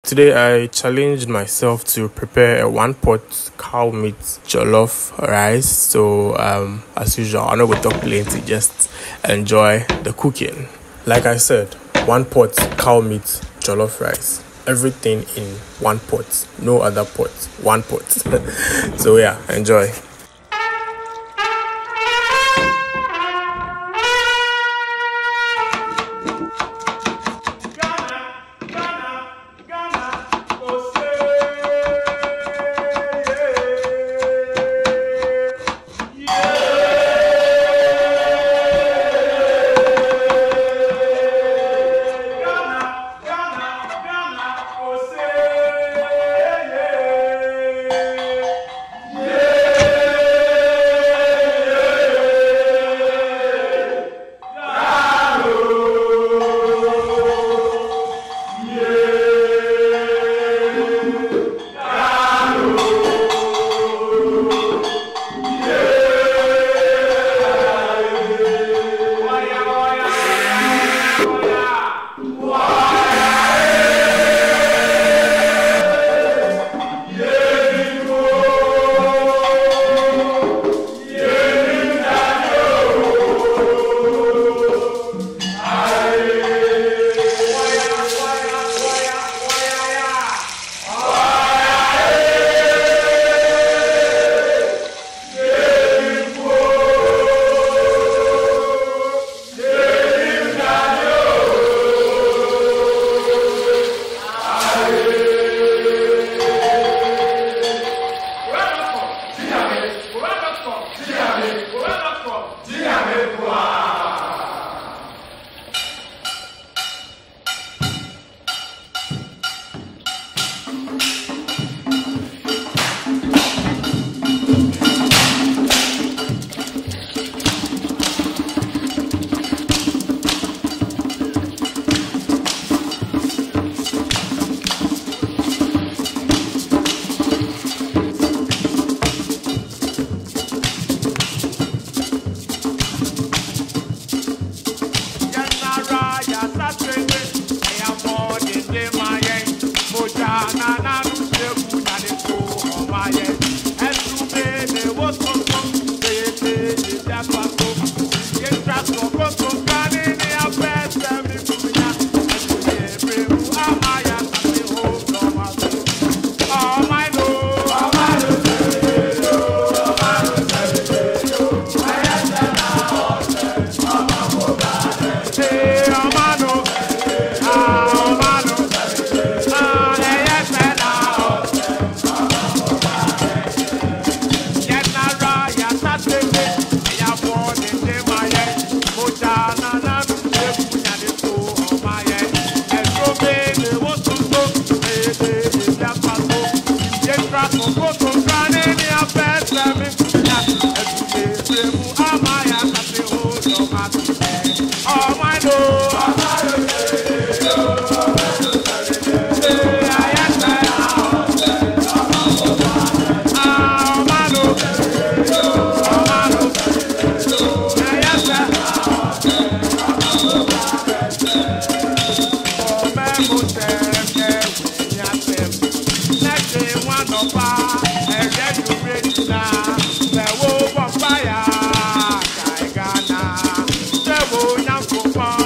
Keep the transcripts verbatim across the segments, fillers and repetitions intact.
Today I challenged myself to prepare a one pot cow meat jollof rice. So um, as usual, I'm not going to talk plenty, just enjoy the cooking. Like I said, one pot cow meat jollof rice. Everything in one pot, no other pot, one pot. So yeah, enjoy.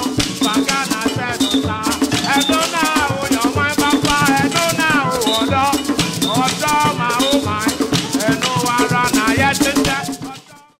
I don't know, your mind, Papa, I don't know.